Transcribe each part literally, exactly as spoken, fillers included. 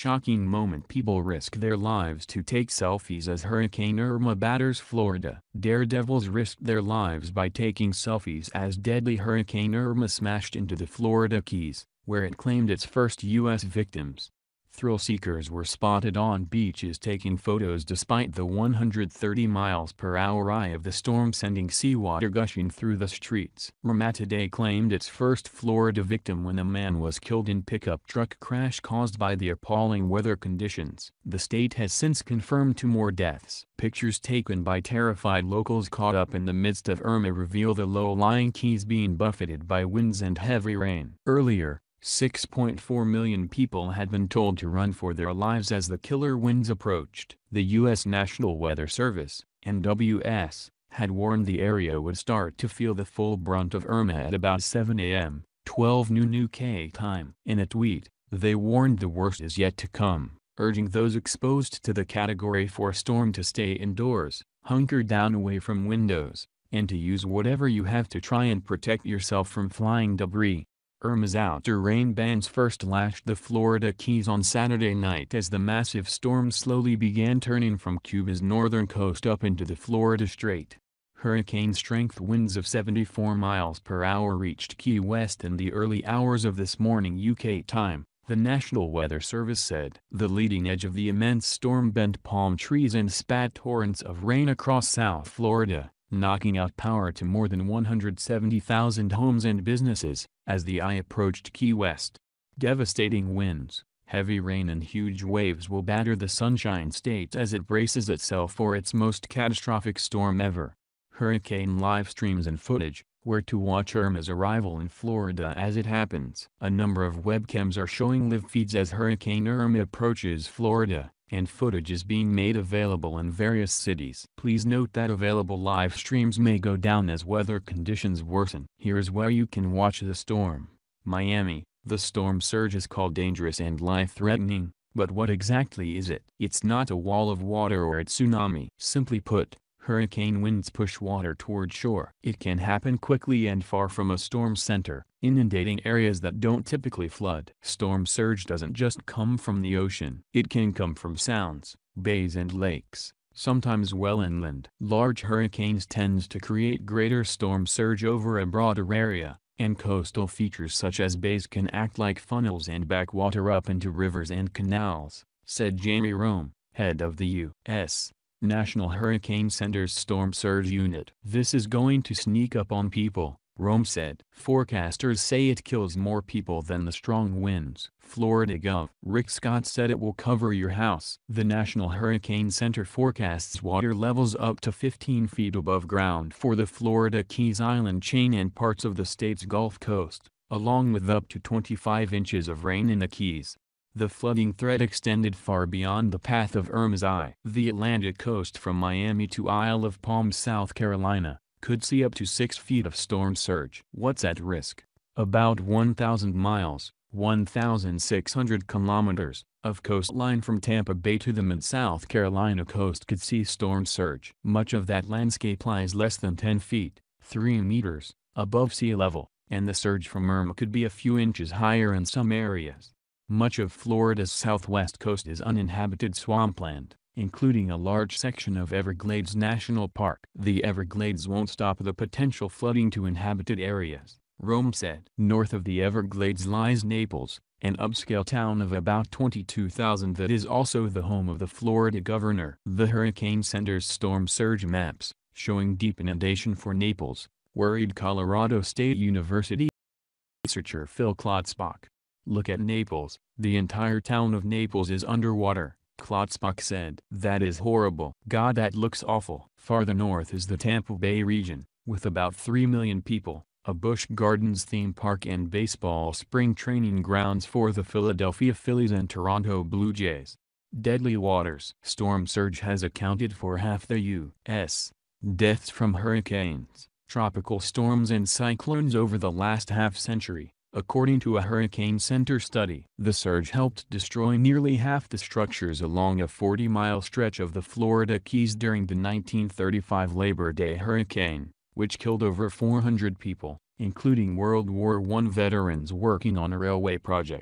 shocking moment. People risk their lives to take selfies as Hurricane Irma batters Florida. Daredevils risked their lives by taking selfies as deadly Hurricane Irma smashed into the Florida Keys, where it claimed its first U S victims. Thrillseekers were spotted on beaches taking photos despite the one hundred thirty miles per hour eye of the storm sending seawater gushing through the streets. Irma today claimed its first Florida victim when a man was killed in pickup truck crash caused by the appalling weather conditions. The state has since confirmed two more deaths. Pictures taken by terrified locals caught up in the midst of Irma reveal the low-lying Keys being buffeted by winds and heavy rain. Earlier, six point four million people had been told to run for their lives as the killer winds approached. The U S National Weather Service, N W S, had warned the area would start to feel the full brunt of Irma at about seven A M, twelve noon U K time. In a tweet, they warned the worst is yet to come, urging those exposed to the Category four storm to stay indoors, hunker down away from windows, and to use whatever you have to try and protect yourself from flying debris. Irma's outer rain bands first lashed the Florida Keys on Saturday night as the massive storm slowly began turning from Cuba's northern coast up into the Florida Strait. Hurricane-strength winds of seventy-four miles per hour reached Key West in the early hours of this morning U K time, the National Weather Service said. The leading edge of the immense storm bent palm trees and spat torrents of rain across South Florida, knocking out power to more than one hundred seventy thousand homes and businesses, as the eye approached Key West. Devastating winds, heavy rain and huge waves will batter the Sunshine State as it braces itself for its most catastrophic storm ever. Hurricane live streams and footage, where to watch Irma's arrival in Florida as it happens. A number of webcams are showing live feeds as Hurricane Irma approaches Florida, and footage is being made available in various cities. Please note that available live streams may go down as weather conditions worsen. Here's where you can watch the storm. Miami, the storm surge is called dangerous and life-threatening, but what exactly is it? It's not a wall of water or a tsunami. Simply put, hurricane winds push water toward shore. It can happen quickly and far from a storm center, inundating areas that don't typically flood. Storm surge doesn't just come from the ocean. It can come from sounds, bays and lakes, sometimes well inland. Large hurricanes tend to create greater storm surge over a broader area, and coastal features such as bays can act like funnels and back water up into rivers and canals, said Jamie Rome, head of the U S National Hurricane Center's Storm Surge Unit. This is going to sneak up on people, Rome said. Forecasters say it kills more people than the strong winds. Florida Gov. Rick Scott said it will cover your house. The National Hurricane Center forecasts water levels up to fifteen feet above ground for the Florida Keys Island chain and parts of the state's Gulf Coast, along with up to twenty-five inches of rain in the Keys. The flooding threat extended far beyond the path of Irma's eye. The Atlantic coast from Miami to Isle of Palm, South Carolina, could see up to six feet of storm surge. What's at risk? About one thousand miles, one thousand six hundred kilometers, of coastline from Tampa Bay to the mid-South Carolina coast could see storm surge. Much of that landscape lies less than ten feet, three meters, above sea level, and the surge from Irma could be a few inches higher in some areas. Much of Florida's southwest coast is uninhabited swampland, including a large section of Everglades National Park. The Everglades won't stop the potential flooding to inhabited areas, Rome said. North of the Everglades lies Naples, an upscale town of about twenty-two thousand that is also the home of the Florida governor. The Hurricane Center's storm surge maps, showing deep inundation for Naples, worried Colorado State University researcher Phil Klotzbach. Look at Naples, the entire town of Naples is underwater, Klotzbach said. That is horrible. God, that looks awful. Farther north is the Tampa Bay region, with about three million people, a Busch Gardens theme park and baseball spring training grounds for the Philadelphia Phillies and Toronto Blue Jays. Deadly waters. Storm surge has accounted for half the U S deaths from hurricanes, tropical storms and cyclones over the last half-century, according to a Hurricane Center study. The surge helped destroy nearly half the structures along a forty mile stretch of the Florida Keys during the nineteen thirty-five Labor Day hurricane, which killed over four hundred people, including World War One veterans working on a railway project.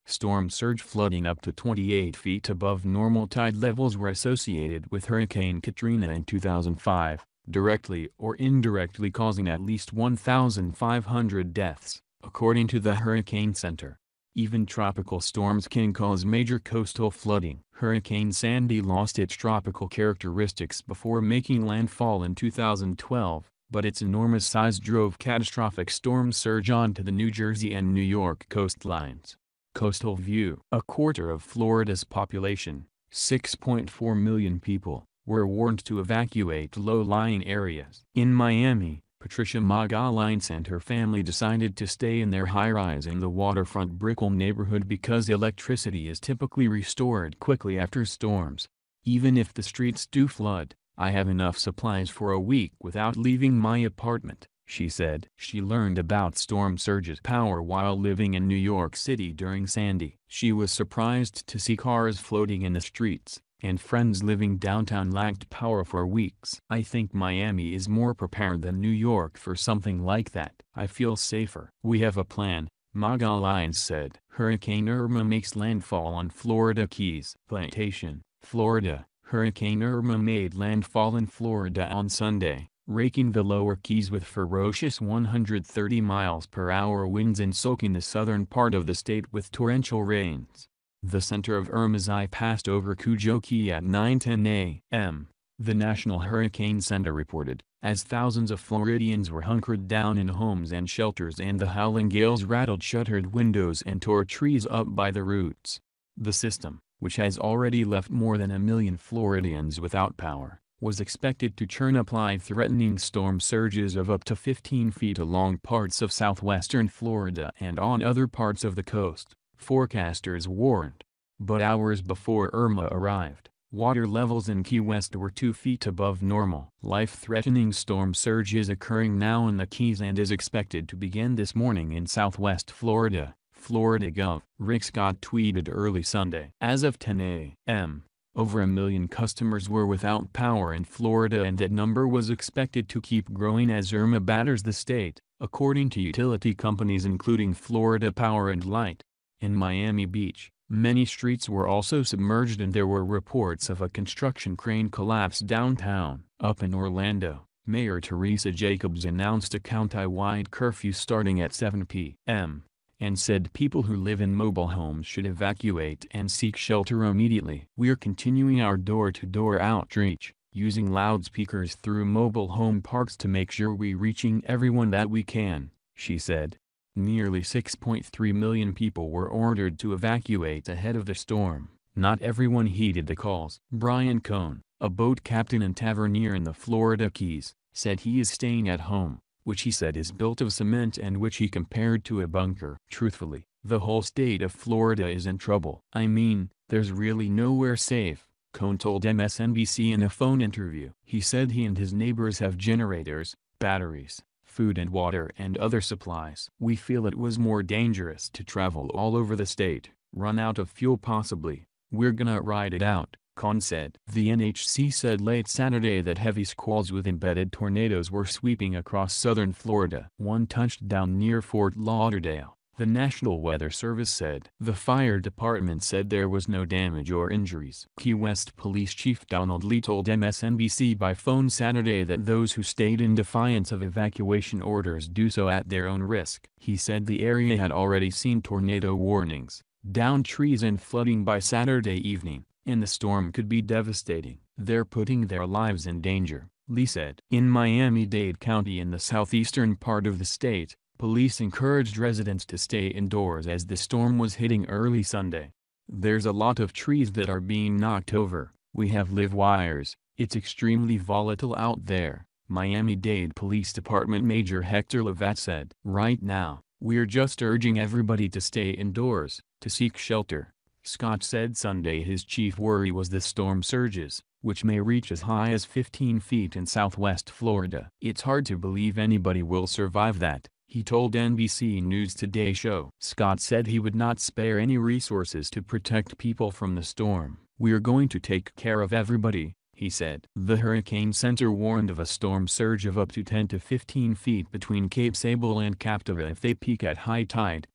Storm surge flooding up to twenty-eight feet above normal tide levels were associated with Hurricane Katrina in two thousand five, directly or indirectly causing at least one thousand five hundred deaths, according to the Hurricane Center. Even tropical storms can cause major coastal flooding. Hurricane Sandy lost its tropical characteristics before making landfall in two thousand twelve, but its enormous size drove catastrophic storm surge onto the New Jersey and New York coastlines. Coastal View. A quarter of Florida's population, six point four million people, were warned to evacuate low-lying areas. In Miami, Patricia Magalhães and her family decided to stay in their high-rise in the waterfront Brickell neighborhood because electricity is typically restored quickly after storms. Even if the streets do flood, I have enough supplies for a week without leaving my apartment, she said. She learned about storm surge's power while living in New York City during Sandy. She was surprised to see cars floating in the streets, and friends living downtown lacked power for weeks. I think Miami is more prepared than New York for something like that. I feel safer. We have a plan, Magalhães said. Hurricane Irma makes landfall on Florida Keys. Plantation, Florida. Hurricane Irma made landfall in Florida on Sunday, raking the lower Keys with ferocious one hundred thirty miles per hour winds and soaking the southern part of the state with torrential rains. The center of Irma's eye passed over Cujo Key at nine ten a m, the National Hurricane Center reported, as thousands of Floridians were hunkered down in homes and shelters and the howling gales rattled shuttered windows and tore trees up by the roots. The system, which has already left more than a million Floridians without power, was expected to churn up life-threatening storm surges of up to fifteen feet along parts of southwestern Florida and on other parts of the coast, forecasters warned. But hours before Irma arrived, water levels in Key West were two feet above normal. Life-threatening storm surge is occurring now in the Keys and is expected to begin this morning in southwest Florida, Florida Gov. Rick Scott tweeted early Sunday. As of ten a m, over a million customers were without power in Florida and that number was expected to keep growing as Irma batters the state, according to utility companies including Florida Power and Light. In Miami Beach, many streets were also submerged and there were reports of a construction crane collapse downtown. Up in Orlando, Mayor Teresa Jacobs announced a county-wide curfew starting at seven p m, and said people who live in mobile homes should evacuate and seek shelter immediately. We're continuing our door-to-door outreach, using loudspeakers through mobile home parks to make sure we're reaching everyone that we can, she said. Nearly six point three million people were ordered to evacuate ahead of the storm. Not everyone heeded the calls. Brian Cohn, a boat captain and tavernier in the Florida Keys, said he is staying at home, which he said is built of cement and which he compared to a bunker. Truthfully, the whole state of Florida is in trouble. I mean, there's really nowhere safe, Cohn told M S N B C in a phone interview. He said he and his neighbors have generators, batteries, food and water and other supplies. We feel it was more dangerous to travel all over the state, run out of fuel possibly. We're gonna ride it out, Cohn said. The N H C said late Saturday that heavy squalls with embedded tornadoes were sweeping across southern Florida. One touched down near Fort Lauderdale, the National Weather Service said. The fire department said there was no damage or injuries. Key West Police Chief Donald Lee told M S N B C by phone Saturday that those who stayed in defiance of evacuation orders do so at their own risk. He said the area had already seen tornado warnings, downed trees and flooding by Saturday evening, and the storm could be devastating. They're putting their lives in danger, Lee said. In Miami-Dade County in the southeastern part of the state, police encouraged residents to stay indoors as the storm was hitting early Sunday. There's a lot of trees that are being knocked over. We have live wires. It's extremely volatile out there, Miami-Dade Police Department Major Hector Levat said. Right now, we're just urging everybody to stay indoors, to seek shelter, Scott said Sunday. His chief worry was the storm surges, which may reach as high as fifteen feet in southwest Florida. It's hard to believe anybody will survive that, he told N B C News Today show. Scott said he would not spare any resources to protect people from the storm. We're going to take care of everybody, he said. The Hurricane Center warned of a storm surge of up to ten to fifteen feet between Cape Sable and Captiva if they peak at high tide,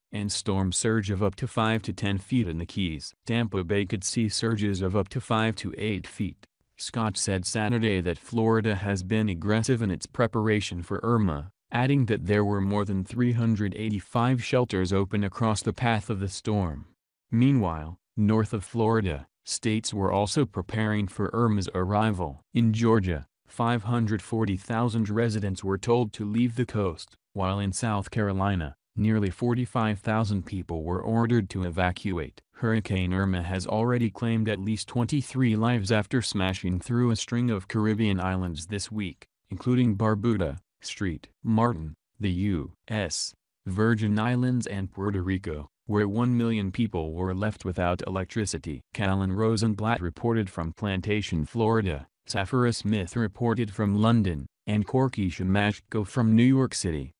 and storm surge of up to five to ten feet in the Keys. Tampa Bay could see surges of up to five to eight feet. Scott said Saturday that Florida has been aggressive in its preparation for Irma, adding that there were more than three hundred eighty-five shelters open across the path of the storm. Meanwhile, north of Florida, states were also preparing for Irma's arrival. In Georgia, five hundred forty thousand residents were told to leave the coast, while in South Carolina, nearly forty-five thousand people were ordered to evacuate. Hurricane Irma has already claimed at least twenty-three lives after smashing through a string of Caribbean islands this week, including Barbuda, Saint Martin, the U S Virgin Islands and Puerto Rico, where one million people were left without electricity. Callan Rosenblatt reported from Plantation, Florida, Safira Smith reported from London, and Corky Shamashko from New York City.